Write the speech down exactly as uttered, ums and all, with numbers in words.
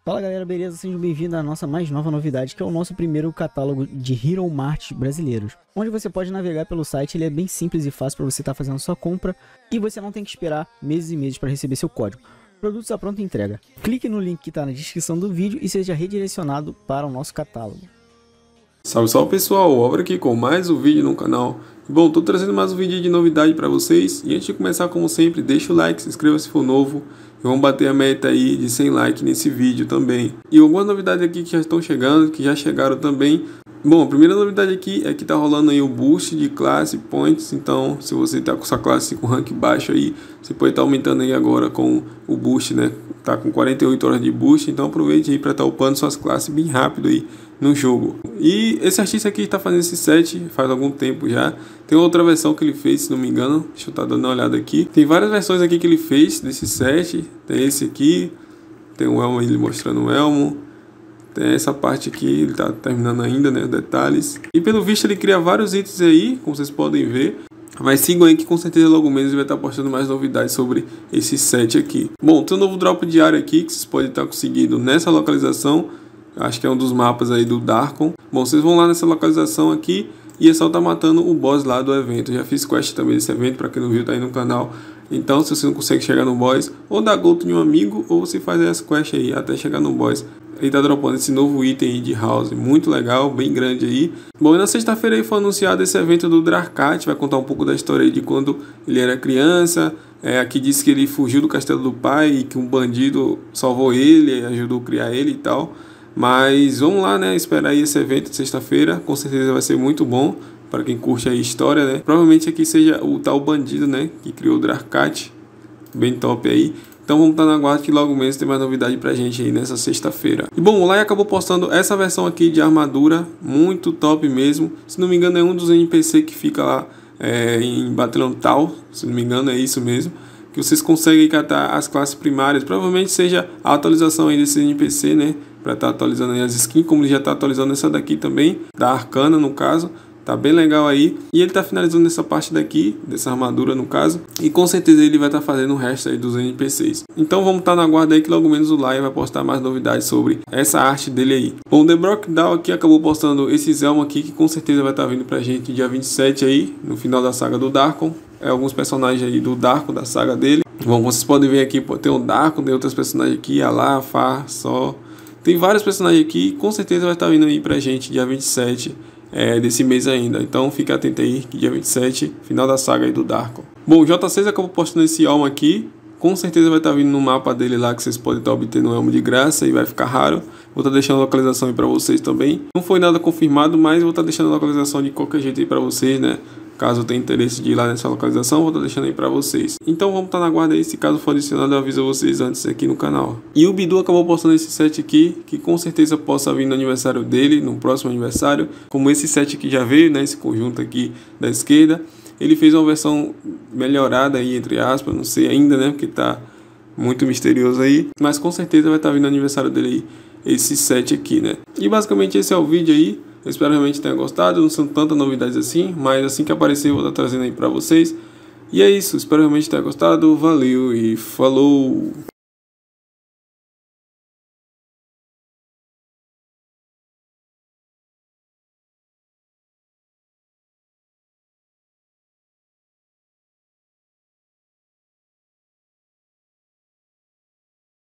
Fala galera, beleza? Sejam bem-vindos à nossa mais nova novidade, que é o nosso primeiro catálogo de Hero Mart brasileiros, onde você pode navegar pelo site. Ele é bem simples e fácil para você estar fazendo sua compra e você não tem que esperar meses e meses para receber seu código. Produtos à pronta entrega. Clique no link que está na descrição do vídeo e seja redirecionado para o nosso catálogo. Salve, salve pessoal, Obra aqui com mais um vídeo no canal. Bom, tô trazendo mais um vídeo de novidade para vocês. E antes de começar, como sempre, deixa o like, se inscreva se for novo. E vamos bater a meta aí de cem likes nesse vídeo também. E algumas novidades aqui que já estão chegando, que já chegaram também. Bom, a primeira novidade aqui é que tá rolando aí o boost de classe points. Então, se você tá com sua classe com rank baixo aí, você pode estar tá aumentando aí agora com o boost, né? Tá com quarenta e oito horas de boost, então aproveite aí para estar tá upando suas classes bem rápido aí no jogo. E esse artista aqui está fazendo esse set faz algum tempo já. Tem outra versão que ele fez, se não me engano. Deixa eu estar tá dando uma olhada aqui. Tem várias versões aqui que ele fez desse set. Tem esse aqui, tem o elmo, ele mostrando o elmo. Tem essa parte aqui, ele está terminando ainda, né, detalhes. E pelo visto ele cria vários itens aí, como vocês podem ver. Mas sigam aí que com certeza logo menos ele vai estar postando mais novidades sobre esse set aqui. Bom, tem um novo drop diário aqui que vocês podem estar conseguindo nessa localização. Acho que é um dos mapas aí do Darkon. Bom, vocês vão lá nessa localização aqui e é só tá matando o boss lá do evento. Eu já fiz quest também desse evento, para quem não viu, tá aí no canal. Então, se você não consegue chegar no boss, ou dá gold em um amigo, ou você faz essa quest aí até chegar no boss. Ele tá dropando esse novo item aí de house, muito legal, bem grande aí. Bom, e na sexta-feira aí foi anunciado esse evento do Drarkat. Vai contar um pouco da história aí de quando ele era criança. É, aqui diz que ele fugiu do castelo do pai e que um bandido salvou ele, ajudou a criar ele e tal. Mas vamos lá, né, esperar aí esse evento de sexta-feira. Com certeza vai ser muito bom para quem curte a história, né. Provavelmente aqui seja o tal bandido, né, que criou o Drarkat. Bem top aí. Então vamos estar na guarda que logo menos tem mais novidade pra gente aí nessa sexta-feira. E bom, o Lai acabou postando essa versão aqui de armadura, muito top mesmo. Se não me engano é um dos N P C que fica lá é, em Battleon Tal, se não me engano é isso mesmo. Que vocês conseguem catar as classes primárias. Provavelmente seja a atualização aí desse N P C, né? Pra estar tá atualizando aí as skins, como ele já tá atualizando essa daqui também, da Arcana no caso. Tá bem legal aí. E ele tá finalizando essa parte daqui, dessa armadura no caso. E com certeza ele vai estar tá fazendo o resto aí dos N P Cs. Então vamos estar tá na guarda aí que logo menos o Lai vai postar mais novidades sobre essa arte dele aí. Bom, o The Brock Down aqui acabou postando esse Zelma aqui, que com certeza vai estar tá vindo pra gente dia vinte e sete aí, no final da saga do Darkon. É alguns personagens aí do Darkon, da saga dele. Bom, vocês podem ver aqui, tem o Darkon, tem outros personagens aqui, Alá, Far, Só. Tem vários personagens aqui, com certeza vai estar tá vindo aí pra gente dia vinte e sete é, desse mês ainda. Então fica atento aí que dia vinte e sete, final da saga aí do Darkon. Bom, o J seis acabou postando esse elmo aqui. Com certeza vai estar tá vindo no mapa dele lá, que vocês podem estar tá obtendo um elmo de graça e vai ficar raro. Vou estar tá deixando a localização aí pra vocês também. Não foi nada confirmado, mas vou estar tá deixando a localização de qualquer jeito aí pra vocês, né? Caso tenha interesse de ir lá nessa localização, vou estar deixando aí pra vocês. Então vamos estar na guarda aí, se caso for adicionado eu aviso vocês antes aqui no canal. E o Bidu acabou postando esse set aqui, que com certeza possa vir no aniversário dele, no próximo aniversário. Como esse set aqui já veio, né, esse conjunto aqui da esquerda. Ele fez uma versão melhorada aí, entre aspas, não sei ainda, né, porque tá muito misterioso aí. Mas com certeza vai estar vindo no aniversário dele aí, esse set aqui, né. E basicamente esse é o vídeo aí. Eu espero realmente tenha gostado, não são tantas novidades assim, mas assim que aparecer eu vou estar trazendo aí pra vocês. E é isso, espero realmente tenha gostado, valeu e falou!